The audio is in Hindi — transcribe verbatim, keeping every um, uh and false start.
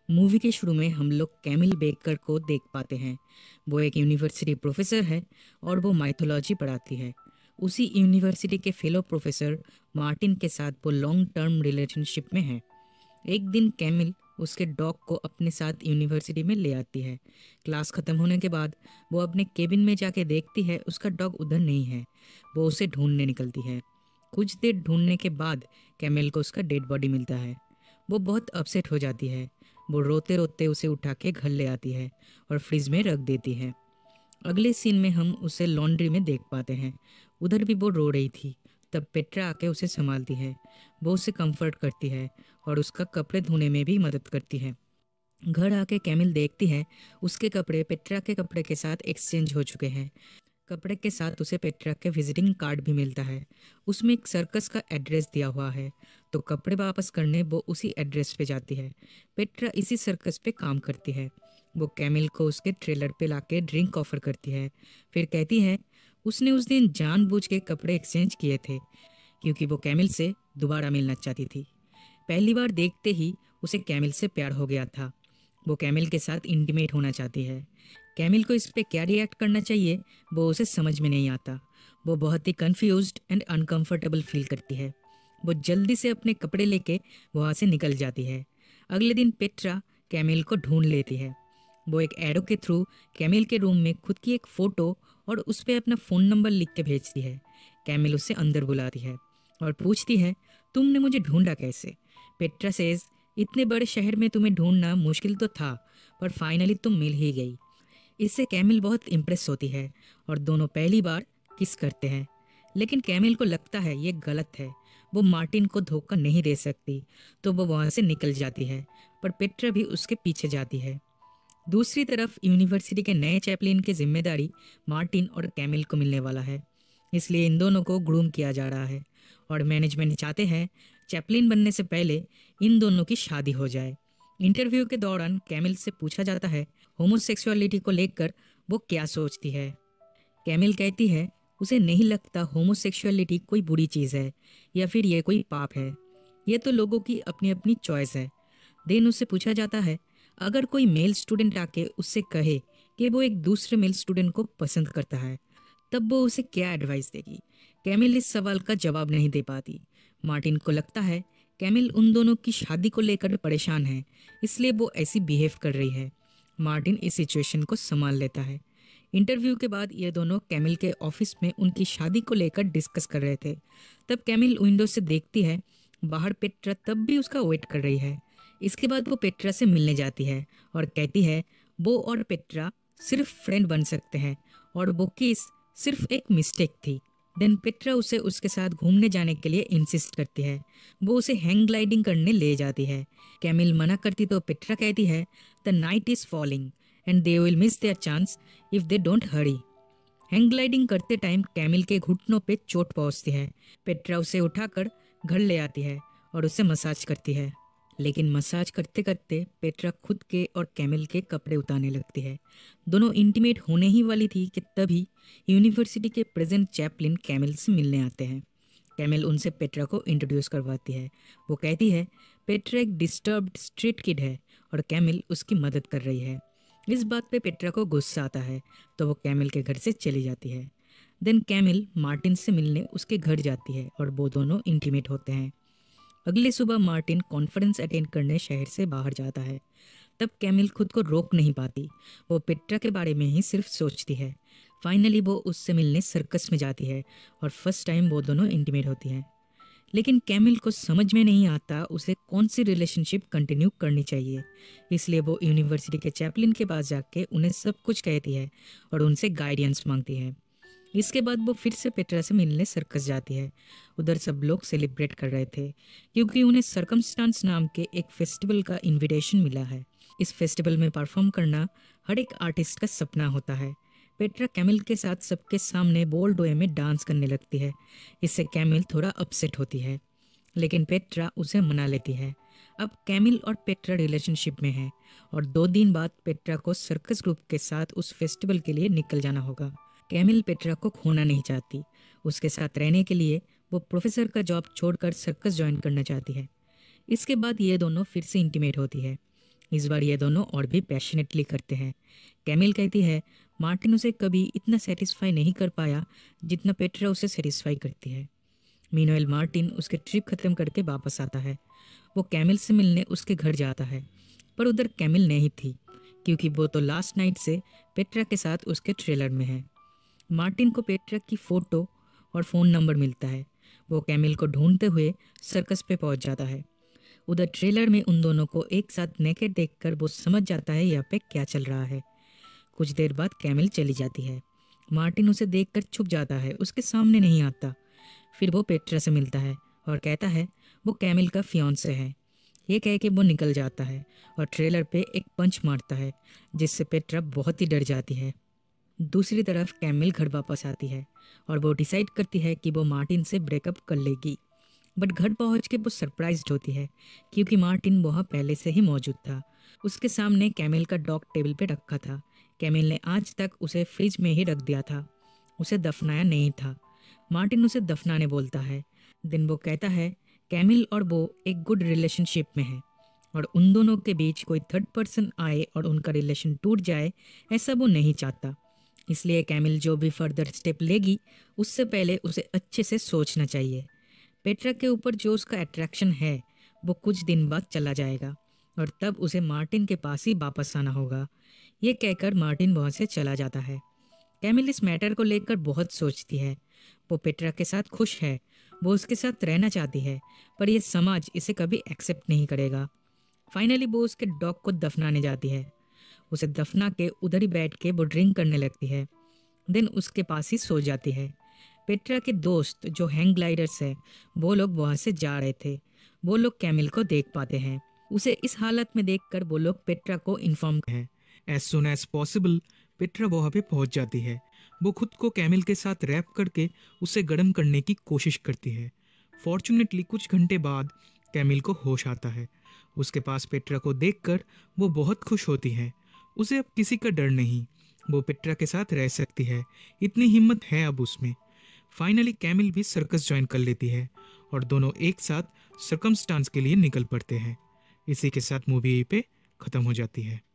मूवी के शुरू में हम लोग कैमिल बेकर को देख पाते हैं। वो एक यूनिवर्सिटी प्रोफेसर है और वो माइथोलॉजी पढ़ाती है। उसी यूनिवर्सिटी के फेलो प्रोफेसर मार्टिन के साथ वो लॉन्ग टर्म रिलेशनशिप में है। एक दिन कैमिल उसके डॉग को अपने साथ यूनिवर्सिटी में ले आती है। क्लास खत्म होने के बाद वो अपने केबिन में जाके देखती है उसका डॉग उधर नहीं है। वो उसे ढूंढने निकलती है। कुछ देर ढूंढने के बाद कैमिल को उसका डेड बॉडी मिलता है। वो बहुत अपसेट हो जाती है। वो रोते रोते उसे उठा के घर ले आती है और फ्रिज में रख देती है। अगले सीन में हम उसे लॉन्ड्री में देख पाते हैं। उधर भी वो रो रही थी। तब पेट्रा आके उसे संभालती है। वो उसे कंफर्ट करती है और उसका कपड़े धोने में भी मदद करती है। घर आके कैमिल देखती है उसके कपड़े पेट्रा के कपड़े के साथ एक्सचेंज हो चुके हैं। कपड़े के साथ उसे पेट्रा के विजिटिंग कार्ड भी मिलता है। उसमें एक सर्कस का एड्रेस दिया हुआ है। तो कपड़े वापस करने वो उसी एड्रेस पे जाती है। पेट्रा इसी सर्कस पे काम करती है। वो कैमिल को उसके ट्रेलर पे लाके ड्रिंक ऑफर करती है। फिर कहती है उसने उस दिन जानबूझ के कपड़े एक्सचेंज किए थे क्योंकि वो कैमिल से दोबारा मिलना चाहती थी। पहली बार देखते ही उसे कैमिल से प्यार हो गया था। वो कैमिल के साथ इंटीमेट होना चाहती है। कैमिल को इस पे क्या रिएक्ट करना चाहिए वो उसे समझ में नहीं आता। वो बहुत ही कंफ्यूज्ड एंड अनकंफर्टेबल फील करती है। वो जल्दी से अपने कपड़े लेके वहाँ से निकल जाती है। अगले दिन पेट्रा कैमिल को ढूंढ लेती है। वो एक एरो के थ्रू कैमिल के रूम में खुद की एक फ़ोटो और उस पर अपना फ़ोन नंबर लिख के भेजती है। कैमिल उसे अंदर बुलाती है और पूछती है तुमने मुझे ढूंढा कैसे। पेट्रा सेज इतने बड़े शहर में तुम्हें ढूंढना मुश्किल तो था पर फाइनली तुम मिल ही गई। इससे कैमिल बहुत इम्प्रेस होती है और दोनों पहली बार किस करते हैं। लेकिन कैमिल को लगता है ये गलत है। वो मार्टिन को धोखा नहीं दे सकती तो वो वहाँ से निकल जाती है। पर पेट्रा भी उसके पीछे जाती है। दूसरी तरफ यूनिवर्सिटी के नए चैपलिन की जिम्मेदारी मार्टिन और कैमिल को मिलने वाला है। इसलिए इन दोनों को ग्रूम किया जा रहा है और मैनेजमेंट चाहते हैं चैपलिन बनने से पहले इन दोनों की शादी हो जाए। इंटरव्यू के दौरान कैमिल से पूछा जाता है होमोसेक्सुअलिटी को लेकर वो क्या सोचती है। कैमिल कहती है उसे नहीं लगता होमोसेक्सुअलिटी कोई बुरी चीज़ है या फिर ये कोई पाप है। ये तो लोगों की अपनी अपनी चॉइस है। देन उससे पूछा जाता है अगर कोई मेल स्टूडेंट आके उससे कहे कि वो एक दूसरे मेल स्टूडेंट को पसंद करता है तब वो उसे क्या एडवाइस देगी। कैमिल इस सवाल का जवाब नहीं दे पाती। मार्टिन को लगता है कैमिल उन दोनों की शादी को लेकर परेशान है इसलिए वो ऐसी बिहेव कर रही है। मार्टिन इस सिचुएशन को संभाल लेता है। इंटरव्यू के बाद ये दोनों कैमिल के ऑफिस में उनकी शादी को लेकर डिस्कस कर रहे थे। तब कैमिल विंडो से देखती है बाहर पेट्रा तब भी उसका वेट कर रही है। इसके बाद वो पेट्रा से मिलने जाती है और कहती है वो और पेट्रा सिर्फ फ्रेंड बन सकते हैं और वो किस सिर्फ एक मिस्टेक थी। देन पेट्रा उसे उसके साथ घूमने जाने के लिए इंसिस्ट करती है। वो उसे हैंग ग्लाइडिंग करने ले जाती है। कैमिल मना करती तो पेट्रा कहती है the night is falling and they will miss their chance if they don't hurry. Hang gliding करते टाइम कैमिल के घुटनों पे चोट पहुंचती है। पेट्रा उसे उठाकर घर ले आती है और उसे मसाज करती है। लेकिन मसाज करते करते पेट्रा खुद के और कैमिल के कपड़े उतारने लगती है। दोनों इंटीमेट होने ही वाली थी कि तभी यूनिवर्सिटी के प्रेजेंट चैपलिन कैमिल से मिलने आते हैं। कैमिल उनसे पेट्रा को इंट्रोड्यूस करवाती है। वो कहती है पेट्रा एक डिस्टर्ब्ड स्ट्रीट किड है और कैमिल उसकी मदद कर रही है। इस बात पे पेट्रा को गुस्सा आता है तो वो कैमिल के घर से चली जाती है। देन कैमिल मार्टिन से मिलने उसके घर जाती है और वो दोनों इंटीमेट होते हैं। अगली सुबह मार्टिन कॉन्फ्रेंस अटेंड करने शहर से बाहर जाता है। तब कैमिल खुद को रोक नहीं पाती। वो पेट्रा के बारे में ही सिर्फ सोचती है। फाइनली वो उससे मिलने सर्कस में जाती है और फर्स्ट टाइम वो दोनों इंटीमेट होती हैं। लेकिन कैमिल को समझ में नहीं आता उसे कौन सी रिलेशनशिप कंटिन्यू करनी चाहिए। इसलिए वो यूनिवर्सिटी के चैपलिन के पास जाके उन्हें सब कुछ कहती है और उनसे गाइडेंस मांगती है। इसके बाद वो फिर से पेट्रा से मिलने सर्कस जाती है। उधर सब लोग सेलिब्रेट कर रहे थे क्योंकि उन्हें सरकमस्टांस नाम के एक फेस्टिवल का इनविटेशन मिला है। इस फेस्टिवल में परफॉर्म करना हर एक आर्टिस्ट का सपना होता है। पेट्रा कैमिल के साथ सबके सामने बोल्ड वे में डांस करने लगती है। इससे कैमिल थोड़ा अपसेट होती है लेकिन पेट्रा उसे मना लेती है। अब कैमिल और पेट्रा रिलेशनशिप में है और दो दिन बाद पेट्रा को सर्कस ग्रुप के साथ उस फेस्टिवल के लिए निकल जाना होगा। कैमिल पेट्रा को खोना नहीं चाहती। उसके साथ रहने के लिए वो प्रोफेसर का जॉब छोड़कर सर्कस ज्वाइन करना चाहती है। इसके बाद ये दोनों फिर से इंटीमेट होती है। इस बार ये दोनों और भी पैशनेटली करते हैं। कैमिल कहती है मार्टिन उसे कभी इतना सेटिस्फाई नहीं कर पाया जितना पेट्रा उसे सेटिस्फाई करती है। मीनवाइल मार्टिन उसके ट्रिप खत्म करके वापस आता है। वो कैमिल से मिलने उसके घर जाता है, पर उधर कैमिल नहीं थी क्योंकि वो तो लास्ट नाइट से पेट्रा के साथ उसके ट्रेलर में है। मार्टिन को पेट्रा की फ़ोटो और फ़ोन नंबर मिलता है। वो कैमिल को ढूंढते हुए सर्कस पे पहुंच जाता है। उधर ट्रेलर में उन दोनों को एक साथ नेकेड देखकर वो समझ जाता है यहाँ पे क्या चल रहा है। कुछ देर बाद कैमिल चली जाती है। मार्टिन उसे देखकर छुप जाता है, उसके सामने नहीं आता। फिर वो पेट्रा से मिलता है और कहता है वो कैमिल का फियांसे है। ये कह के वो निकल जाता है और ट्रेलर पे एक पंच मारता है जिससे पेट्रा बहुत ही डर जाती है। दूसरी तरफ कैमिल घर वापस आती है और वो डिसाइड करती है कि वो मार्टिन से ब्रेकअप कर लेगी। बट घर पहुंच के वो सरप्राइज्ड होती है क्योंकि मार्टिन वहाँ पहले से ही मौजूद था। उसके सामने कैमिल का डॉग टेबल पे रखा था। कैमिल ने आज तक उसे फ्रिज में ही रख दिया था, उसे दफनाया नहीं था। मार्टिन उसे दफनाने बोलता है। दिन वो कहता है कैमिल और वो एक गुड रिलेशनशिप में है और उन दोनों के बीच कोई थर्ड पर्सन आए और उनका रिलेशन टूट जाए, ऐसा वो नहीं चाहता। इसलिए कैमिल जो भी फर्दर स्टेप लेगी उससे पहले उसे अच्छे से सोचना चाहिए। पेट्रा के ऊपर जो उसका अट्रैक्शन है वो कुछ दिन बाद चला जाएगा और तब उसे मार्टिन के पास ही वापस आना होगा। ये कहकर मार्टिन वहाँ से चला जाता है। कैमिल इस मैटर को लेकर बहुत सोचती है। वो पेट्रा के साथ खुश है, वो उसके साथ रहना चाहती है, पर यह समाज इसे कभी एक्सेप्ट नहीं करेगा। फाइनली वो उसके डॉग को दफनाने जाती है। उसे दफना के उधर ही बैठ के वो ड्रिंक करने लगती है, देन उसके पास ही सो जाती है। पेट्रा के दोस्त जो हैंग ग्लाइडर्स है वो लोग वहाँ से जा रहे थे। वो लोग कैमिल को देख पाते हैं। उसे इस हालत में देखकर वो लोग पेट्रा को इन्फॉर्म है। As soon as possible Petra वहाँ पे पहुँच जाती है। वो खुद को कैमिल के साथ रैप करके उसे गर्म करने की कोशिश करती है। फॉर्चुनेटली कुछ घंटे बाद कैमिल को होश आता है। उसके पास पेट्रा को देखकर वो बहुत खुश होती है। उसे अब किसी का डर नहीं, वो पेट्रा के साथ रह सकती है, इतनी हिम्मत है अब उसमें। फाइनली कैमिल भी सर्कस ज्वाइन कर लेती है और दोनों एक साथ सर्कमस्टांस के लिए निकल पड़ते हैं। इसी के साथ मूवी यहीं पे ख़त्म हो जाती है।